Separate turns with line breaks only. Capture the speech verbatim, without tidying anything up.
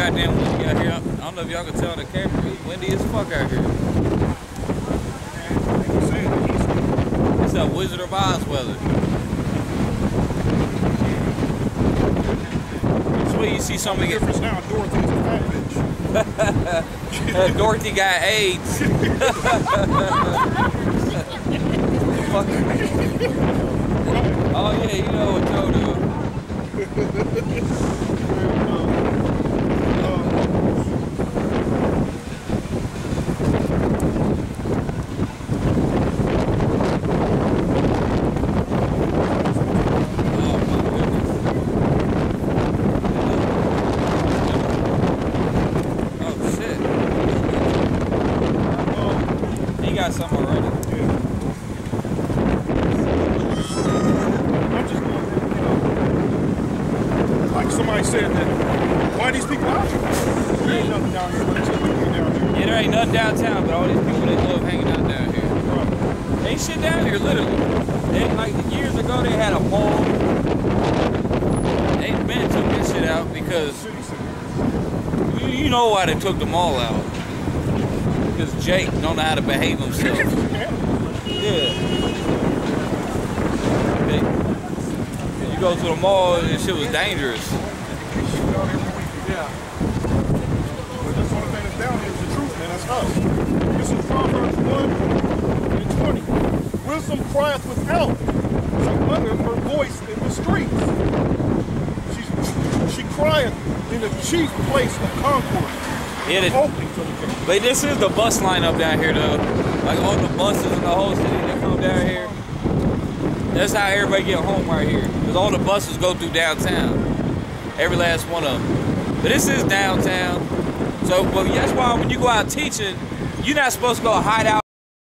goddamn windy out here. I don't know if y'all can tell on the camera. It's windy as fuck out here. It's that Wizard of Oz weather. That's where you see somebody get.
Difference now, Dorothy's a fat bitch.
uh, Dorothy got AIDS. Fuck. Oh yeah, you know what Joe do. Got some already. Yeah.
I'm just, you know, like somebody said that, why these people out here? There ain't nothing down here, but it's down here.
Yeah, there ain't nothing downtown, but all these people, they love hanging out down here.
Right.
Ain't shit down here, literally. They, like years ago, they had a mall. They been took this shit out because you, you know why they took the mall out. Because Jake don't know how to behave himself. Yeah. You go to the mall and shit was dangerous.
Yeah. But that's the only thing that's down here is the truth, man. That's us. This is Proverbs one and twenty. Wisdom crieth without. She uttereth her voice in the streets. She, she crieth in the chief place of concord.
Yeah, the, but this is the bus line up down here though. Like all the buses in the whole city that come down here. That's how everybody get home right here. Because all the buses go through downtown. Every last one of them. But this is downtown. So but that's why when you go out teaching, you're not supposed to go hide out.